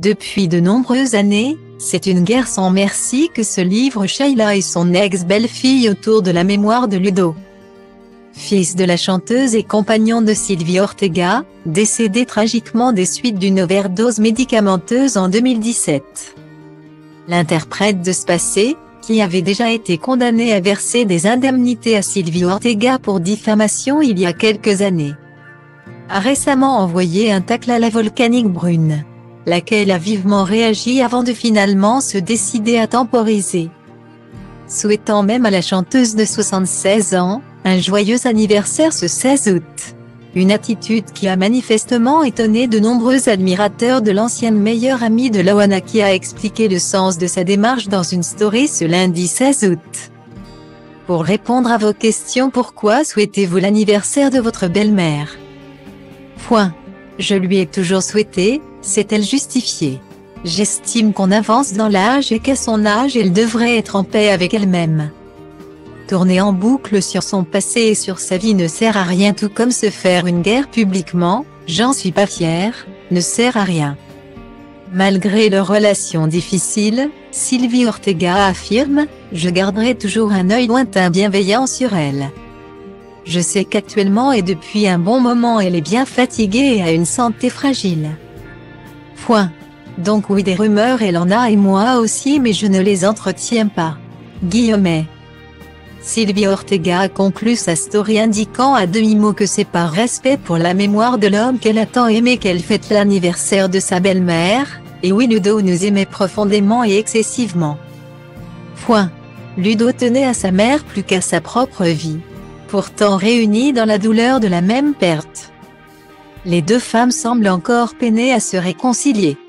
Depuis de nombreuses années, c'est une guerre sans merci que se livrent Sheila et son ex-belle-fille autour de la mémoire de Ludo. Fils de la chanteuse et compagnon de Sylvie Ortega, décédé tragiquement des suites d'une overdose médicamenteuse en 2017. L'interprète de ce passé, qui avait déjà été condamné à verser des indemnités à Sylvie Ortega pour diffamation il y a quelques années, a récemment envoyé un tacle à la volcanique brune, laquelle a vivement réagi avant de finalement se décider à temporiser, souhaitant même à la chanteuse de 76 ans, un joyeux anniversaire ce 16 août. Une attitude qui a manifestement étonné de nombreux admirateurs de l'ancienne meilleure amie de Loana, qui a expliqué le sens de sa démarche dans une story ce lundi 16 août. Pour répondre à vos questions: pourquoi souhaitez-vous l'anniversaire de votre belle-mère? Je lui ai toujours souhaité, s'est-elle justifiée. J'estime qu'on avance dans l'âge et qu'à son âge elle devrait être en paix avec elle-même. Tourner en boucle sur son passé et sur sa vie ne sert à rien, tout comme se faire une guerre publiquement, j'en suis pas fière, ne sert à rien. Malgré leur relation difficile, Sylvie Ortega affirme: je garderai toujours un œil lointain bienveillant sur elle. Je sais qu'actuellement et depuis un bon moment elle est bien fatiguée et a une santé fragile. Donc oui, des rumeurs elle en a et moi aussi, mais je ne les entretiens pas. Sylvie Ortega a conclu sa story indiquant à demi-mot que c'est par respect pour la mémoire de l'homme qu'elle a tant aimé qu'elle fête l'anniversaire de sa belle-mère, et oui, Ludo nous aimait profondément et excessivement. Ludo tenait à sa mère plus qu'à sa propre vie. Pourtant réunies dans la douleur de la même perte, les deux femmes semblent encore peiner à se réconcilier.